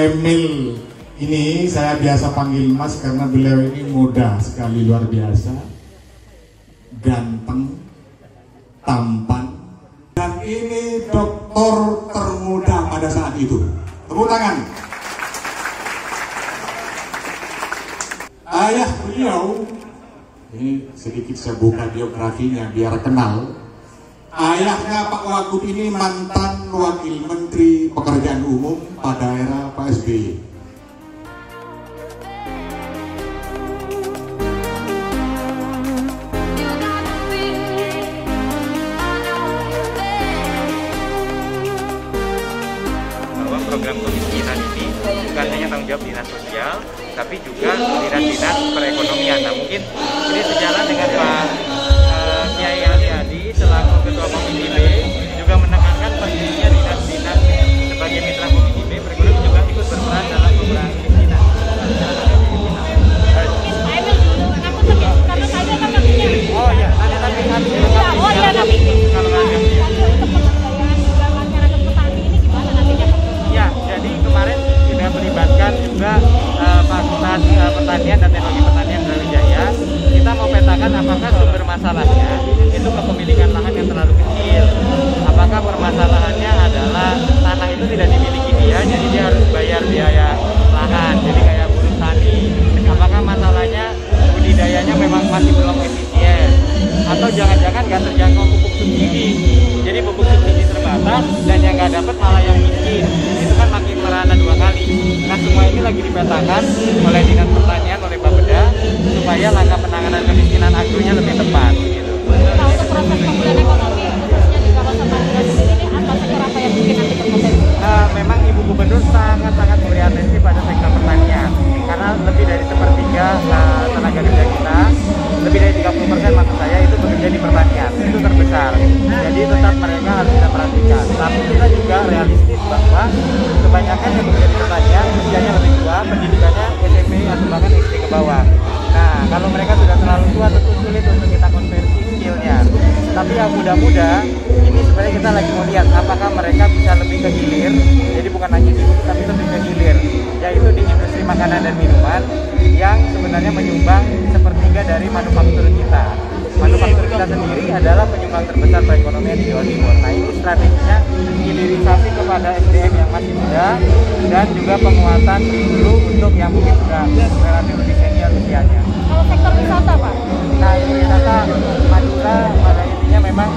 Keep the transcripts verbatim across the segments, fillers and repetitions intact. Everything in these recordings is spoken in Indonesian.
Emil ini saya biasa panggil Mas karena beliau ini muda sekali, luar biasa, ganteng, tampan, dan ini doktor termuda pada saat itu. Tepuk tangan. Ayah beliau, ini sedikit saya buka biografinya biar kenal. Ayahnya Pak Wagub ini mantan Wakil Menteri Pekerjaan Umum pada era Pak S B Y. Bahwa program kemiskinan ini bukan hanya tanggung jawab dinas sosial, tapi juga dinas-dinas perekonomian. Nah, mungkin ini sejalan dengan Pak uh, Kiai Ali selaku Ketua Komisi B juga menekankan pentingnya dinas-dinas sebagai mitra Komisi B perekonomian juga ikut berperan dalam pengurangan kemiskinan. Oh ya, nanti tapi harus oh ya tapi kalau ada ya, jadi kemarin sudah melibatkan juga uh, Fakultas uh, Pertanian dan Teknologi Pertanian Brawijaya. Kita mau petakan apakah sumber masalahnya itu kepemilikan lahan yang terlalu kecil. Apakah permasalahannya adalah tanah itu tidak dimiliki dia, jadi dia harus bayar biaya lahan, jadi kayak buruh tani. Apakah masalahnya budidayanya memang masih belum efisien, atau jangan-jangan nggak terjangkau pupuk subsidi, jadi pupuk subsidi terbatas dan yang nggak dapat malah yang miskin. Itu kan makin merana dua kali. Nah, semua ini lagi dipetakan oleh Dinas Pertanian, oleh Bapeda, supaya langkah penanganan kemiskinan agronya lebih tepat. Gitu. Nah, untuk proses pemulihan ekonomi khususnya di kawasan Madura sendiri ini apa sektor apa yang mungkin nanti berpotensi? Uh, memang Ibu Gubernur sangat-sangat memberi atensi pada sektor pertanian, karena lebih dari sepertiga uh, tenaga kerja kita, lebih dari tiga puluh persen maksud saya itu bekerja di pertanian, itu terbesar. Jadi tetap mereka harus kita perhatikan. Tapi kita juga realistis bahwa kebanyakan yang bekerja di pertanian usianya lebih tua, pendidikannya S M P atau bahkan S D ke bawah. Nah, kalau mereka sudah terlalu tua tentu sulit untuk kita konversi skillnya. Tapi yang muda-muda ini sebenarnya kita lagi mau lihat apakah mereka bisa lebih ke hilir, jadi bukan hanya sibuk tapi lebih ke hilir, yaitu di industri makanan dan minuman yang sebenarnya menyumbang sepertiga dari manufaktur kita. Manufaktur kita sendiri adalah penyumbang terbesar perekonomian di Jawa Timur. Nah, ini strateginya hilirisasi kepada S D M yang masih muda dan juga penguatan dulu untuk yang mungkin sudah relatif lebih senior usianya. Kalau sektor wisata, Pak? Nah, ini wisata Madura pada intinya memang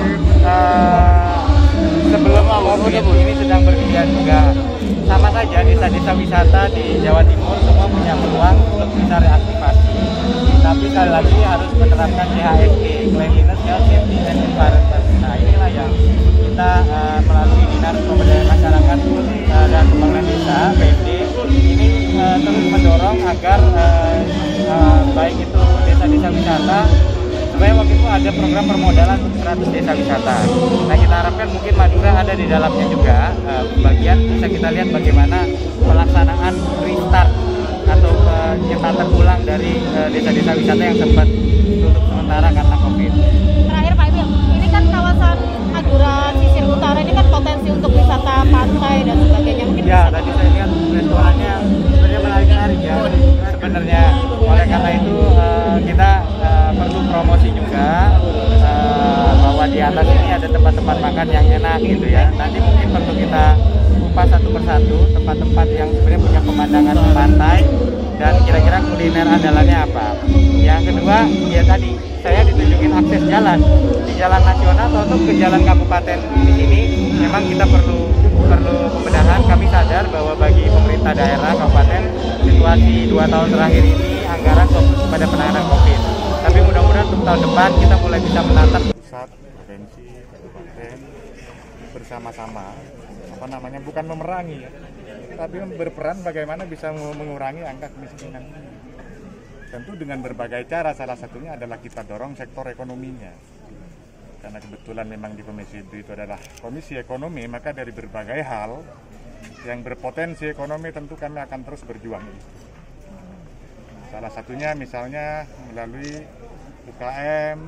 uh, sebelum COVID ini sedang bergeliat juga. Sama saja desa-desa wisata di Jawa Timur semua punya peluang untuk bisa reaktivasi. Tapi sekali lagi harus menerapkan C H S G, Cleanliness, Health, Safety, and Environment. Nah, inilah yang kita uh, melalui Dinas Pemberdayaan Masyarakat uh, dan Pembangunan Desa (P M D) ini uh, terus mendorong agar uh, uh, baik itu desa-desa wisata. Sebenarnya waktu itu ada program permodalan untuk seratus desa wisata. Nah, kita harapkan mungkin Madura ada di dalamnya juga. Uh, bagian bisa kita lihat bagaimana pelaksanaan restart atau penyempatan ulang dari uh, desa-desa wisata yang sempat tutup sementara karena COVID. Terakhir Pak Emil, ini kan kawasan Madura sisir utara ini kan potensi untuk wisata pantai dan sebagainya. Mungkin ya, tadi saya lihat restorannya sebenarnya menarik-menarik ya. Sebenarnya oleh karena itu uh, kita uh, perlu promosi juga uh, bahwa di atas ini ada tempat-tempat makan yang enak gitu ya. Nanti mungkin perlu kita kupas satu persatu tempat-tempat yang sebenarnya punya pemandangan pantai dan kira-kira kuliner andalannya apa. Yang kedua, ya tadi saya ditunjukin akses jalan di jalan nasional atau ke jalan kabupaten di sini. Memang kita perlu perlu pembenahan. Kami sadar bahwa bagi pemerintah daerah kabupaten situasi dua tahun terakhir ini anggaran fokus pada penanganan COVID. Tapi mudah-mudahan untuk tahun depan kita mulai bisa menatap pusat, provinsi, kabupaten bersama-sama. Apa namanya, bukan memerangi ya, tapi berperan bagaimana bisa mengurangi angka kemiskinan. Tentu dengan berbagai cara, salah satunya adalah kita dorong sektor ekonominya. Karena kebetulan memang di Komisi itu adalah Komisi Ekonomi, maka dari berbagai hal yang berpotensi ekonomi tentu kami akan terus berjuang. Salah satunya misalnya melalui U K M,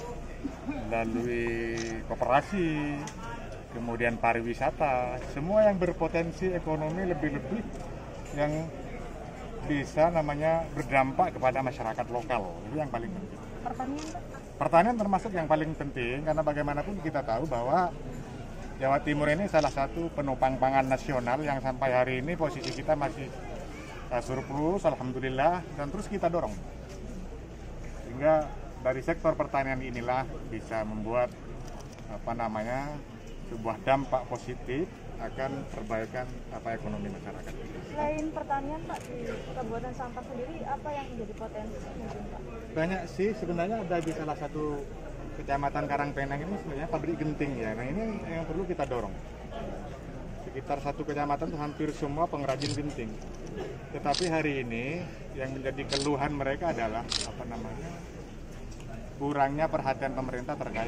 melalui koperasi, kemudian pariwisata, semua yang berpotensi ekonomi lebih-lebih yang bisa namanya berdampak kepada masyarakat lokal. Itu yang paling penting. Pertanian, Pak? Pertanian termasuk yang paling penting karena bagaimanapun kita tahu bahwa Jawa Timur ini salah satu penopang pangan nasional yang sampai hari ini posisi kita masih uh, surplus, alhamdulillah, dan terus kita dorong. Sehingga dari sektor pertanian inilah bisa membuat apa namanya sebuah dampak positif akan perbaikan apa ekonomi masyarakat. Selain pertanian, Pak, di Kabupaten Sampang sendiri apa yang menjadi potensi mungkin, Pak? Banyak sih, sebenarnya ada di salah satu kecamatan Karangpenang ini sebenarnya pabrik genting ya. Nah ini yang perlu kita dorong. Sekitar satu kecamatan itu hampir semua pengrajin genting. Tetapi hari ini yang menjadi keluhan mereka adalah apa namanya kurangnya perhatian pemerintah terkait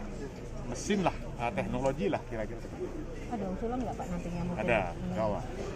mesin lah, teknologi lah kira-kira seperti itu. Ada usulan nggak, Pak, nantinya mungkin? Ada, insya Allah.